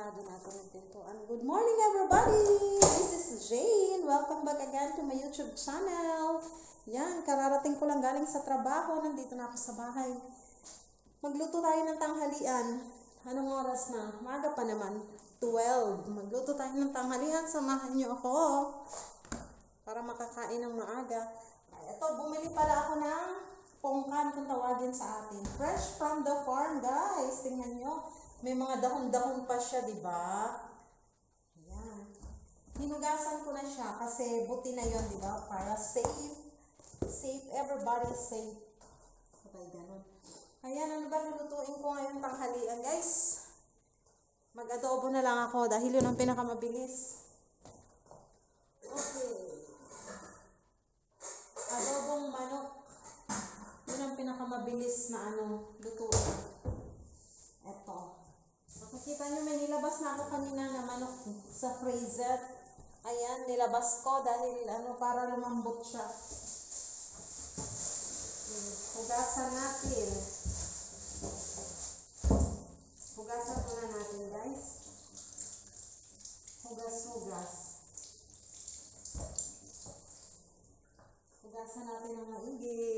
Isasarado natin yung pintuan. Good morning everybody! This is Jane. Welcome back again to my YouTube channel. Yan, kararating ko lang galing sa trabaho. Nandito na ako sa bahay. Magluto tayo ng tanghalian. Anong oras na? Maga pa naman. 12. Magluto tayo ng tanghalian. Samahan niyo ako para makakain ng maaga. Ito, bumili pala ako ng pongkan kung tawagin sa atin. Fresh from the farm, guys. Tingnan nyo. May mga dahon-dahon pa siya, di ba? Ayan. Hinugasan ko na siya kasi buti na yon, di ba? Para safe. Safe. Everybody safe. Okay, ganun. Ayan, ano ba lulutuin ko ngayon tanghalian, guys? Mag-adobo na lang ako dahil yun ang pinakamabilis. Okay. Adobong manok. Yun ang pinakamabilis na lutuin. Eto. Makikita nyo may nilabas na ako kanina na manok sa freezer. Ayan, nilabas ko dahil para lumambot siya. Hugasan natin. Hugasan muna natin, guys. Hugas-hugas. Hugasan natin ang maigi.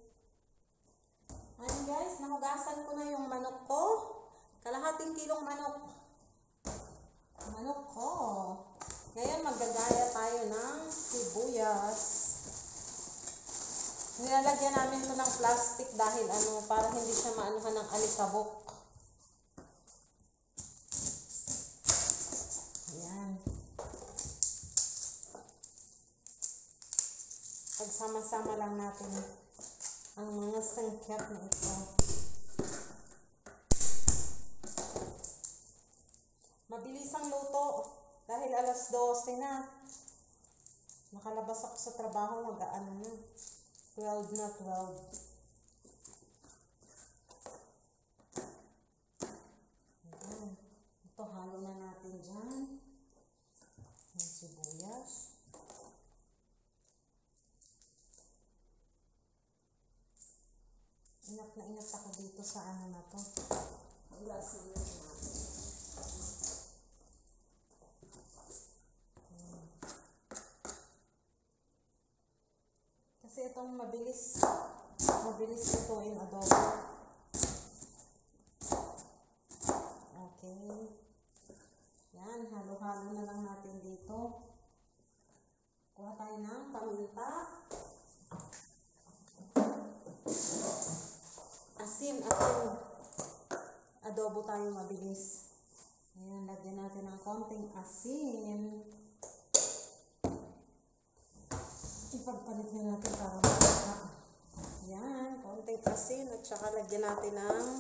Ayan, guys, nahugasan ko na yung manok ko. Kalahating kilong manok. Manok ko. Ngayon, maggagaya tayo ng sibuyas. Nilalagyan namin ito ng plastic dahil para hindi siya maanuhan ng alikabok. Ayan. Pagsama-sama lang natin ang mga sangkap na ito. Mabilis ang luto dahil alas 12 na. Nakalabas ako sa trabaho, mag-aano na. 12 na 12. Ayan. Ito, halo na natin dyan. Yung sibuyas. Ingat na ingat ako dito sa na to. Hugasan na natin. Kasi itong mabilis lutuin adobo. Okay. Yan, halo-halo na lang natin dito. Kuha tayo ng paminta. Asin. Adobo tayo mabilis. Ayan, lagyan natin ng konting asin. Ipagpalit na natin para makaka. Ayan, konting asin at saka lagyan natin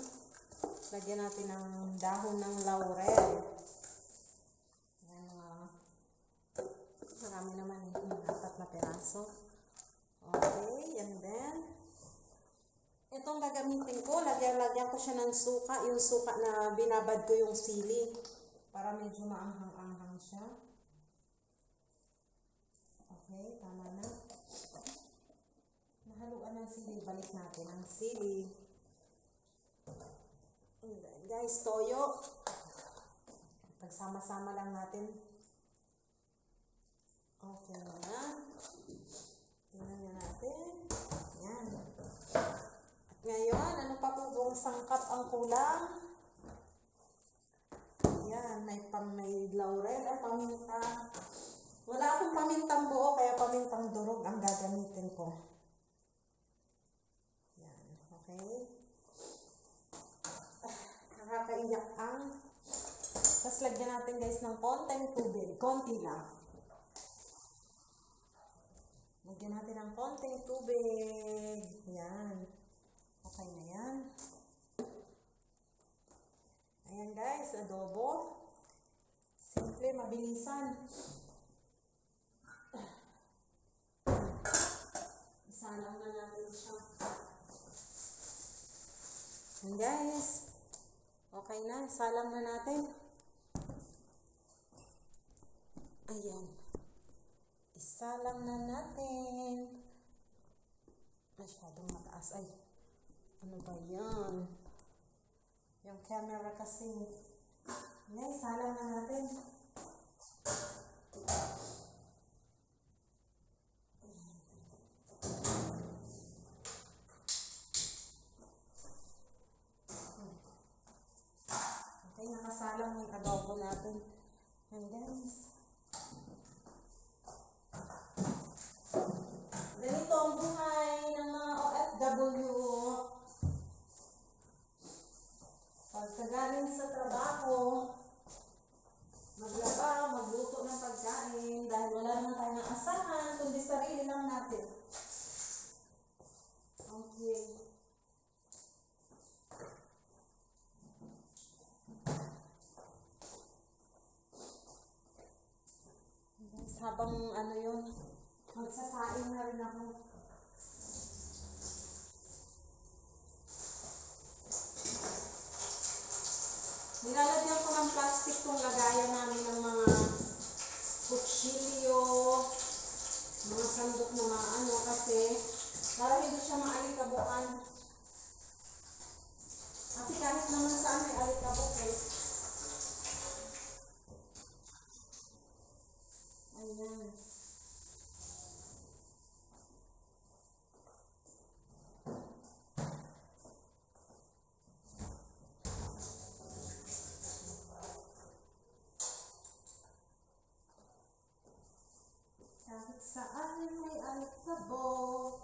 ng dahon ng laurel. Ayan, marami naman apat na peraso. Okay, and then itong gagamitin ko, lagyan ko siya ng suka, yung suka na binabad ko yung sili para medyo maanghang-anghang siya. Okay, tama na. Nahaluan ng sili. Balik natin ang sili. Guys, toyo. Pagsama-sama lang natin. Okay na. Tingnan nyo natin. Yan. At ngayon, ano pa po buong sangkap ang kulang? Yan, may laurel at paminta. Wala akong pamintang buo, kaya pamintang durog ang gagamitin ko. Yan, okay. Nakakaiyak ang. Tapos lagyan natin, guys, ng konting tubig. Konti lang. Lagyan natin ng konting tubig. Yan. Okay na yan. Ayan, guys, adobo. Simple, mabilisan. Isalang na natin siya. And guys, okay na. Isalang na natin. Ayan. Isalang na natin. Masyadong mataas. Ay, ano ba yan? Yung camera kasi Guys, salang na natin. Okay, nakasalang yung adobo natin. And guys, ganito ang buhay ng mga OFW. Pagkagaling sa trabaho, maglaba, magluto ng pagkain dahil wala naman tayong asahan, kundi sarili lang natin. Okay. Habang ano yun, magsasaing na rin ako. Nilalagyan ko ng plastic kung lagayan namin ng mga kutsilyo, mga sandok na maano kasi para hindi siya maalikabukan. Kasi kahit naman saan may alikabok eh. Ayan. Kahit saan may alikabok.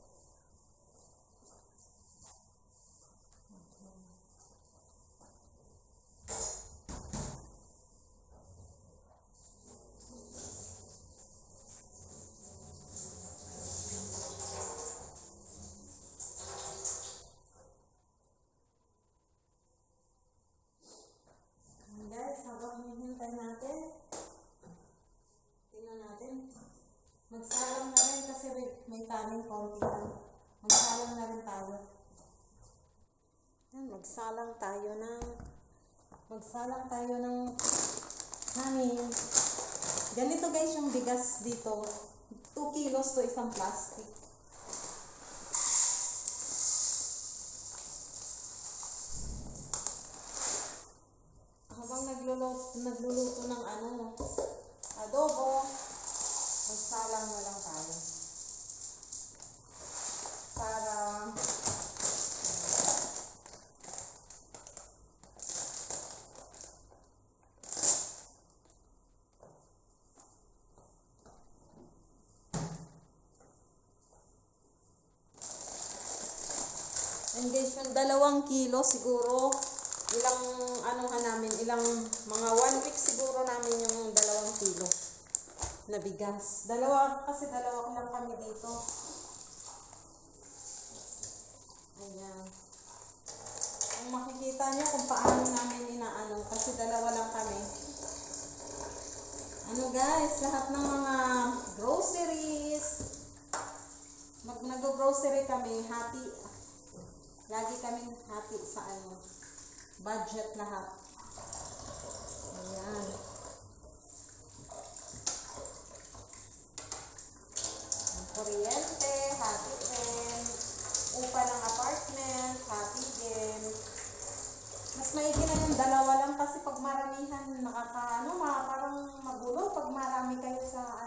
Guys, habang hinihintay natin, tingnan natin. Magsalang na rin kasi may kanin konti lang. Magsalang na rin tayo. Yan, magsalang tayo ng kanin. Ganito guys yung bigas dito. 2 kilos to isang plastic. Habang nagluluto ng adobo, magsalang na lang tayo. Para engage yung 2 kilo siguro. Ilang ilang mga 1 week siguro namin yung 2 kilo na bigas. Kasi dalawa lang kami dito. Ayan. Kung makikita nyo kung paano namin inaano, kasi 2 lang kami. Guys, lahat ng mga groceries, nag-grocery kami, hati. Lagi kaming hati sa budget lahat. Ayan. Ang kuryente, hati din. Upa ng apartment, hati din. Mas maigi na yung 2 lang kasi pag maramihan, parang magulo pag marami kayo sa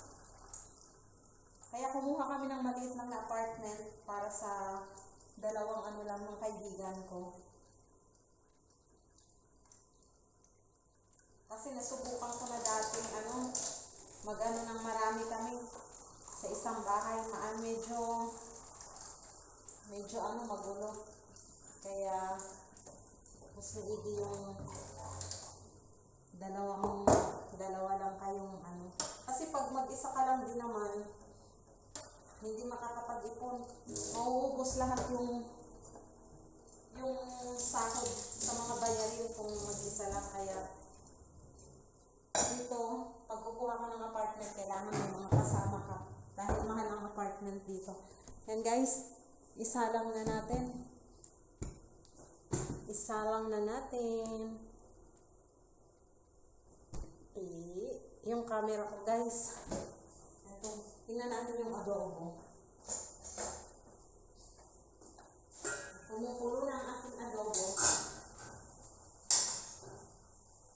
Kaya kumuha kami ng maliit lang na apartment para sa 2 lang ng kaibigan ko. Kasi nasubukan ko na dating ng marami kami sa isang bahay. Medyo magulo. Kaya mas maigi yung 2 lang kayong Kasi pag mag-isa ka lang din naman, hindi makakapag-ipon. Mauubos lahat yung sahod sa mga bayarin kung mag-isa lang. Kaya dito, pag kukuha ka ng apartment, kailangan may mga kasama ka. Dahil mahal ang apartment dito. And guys, isalang na natin. Yung camera ko guys. Ito, tingnan natin yung adobo. Kumukulo na ang ating adobo.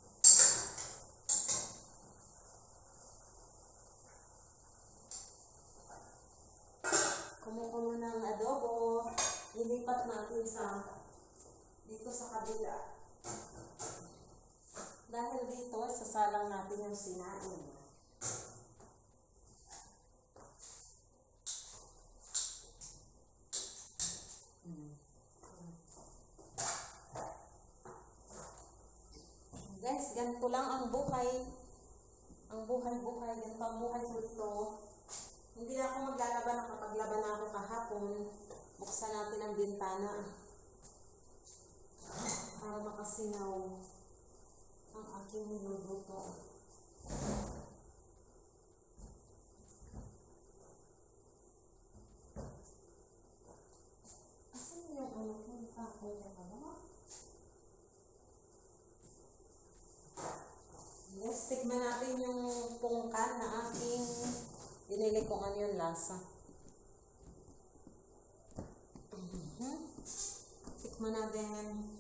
natin dito sa kabila. Dahil dito, sasalang natin yung sinain. Guys, ganito lang ang buhay. Ang buhay-buhay, ganito ang buhay ko dito. Hindi na ako maglalaban, nakapaglaban na ako kahapon. Buksan natin ang bintana para makasingaw ang aking niluluto. Asan yung ano kung kakoy na ba? Yes, tikman natin yung pungkan na aking binili kung ano yung lasa. Tikman natin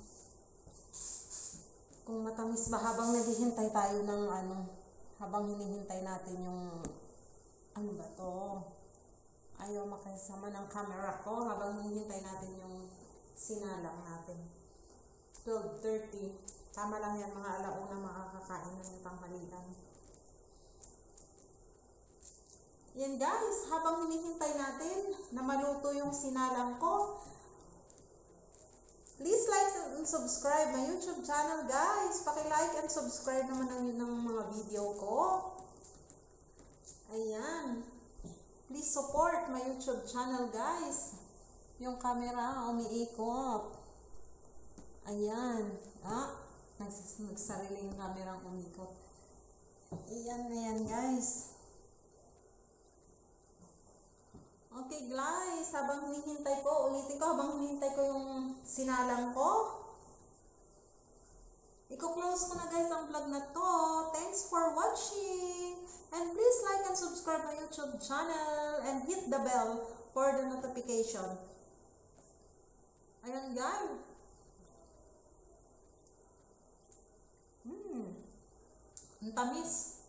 kung matamis ba habang naghihintay tayo ng habang hinihintay natin yung ano ba to? Ayaw makasama ng camera ko habang hinihintay natin yung sinalang natin. 12:30. Tama lang yan, mga alauna makakakain ng tanghalian. Yan guys, habang hinihintay natin na maluto yung sinalang ko, please like and subscribe my YouTube channel guys. Paki-like and subscribe naman ng mga video ko. Ayan. Please support my YouTube channel guys. Yung camera umiikot. Ayan. Nagsarili yung camera umikot. Ayan na yan guys. Okay guys, habang hinihintay ko, ulitin ko, habang hinihintay ko yung sinalang ko, i-close ko na guys ang vlog na to. Thanks for watching. And please like and subscribe my YouTube channel and hit the bell for the notification. Ayan guys. Ang tamis.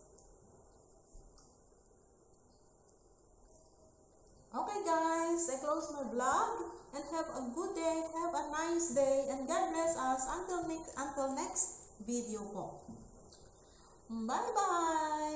Okay guys, I close my vlog and have a good day, have a nice day, and God bless us until next video po. Bye bye!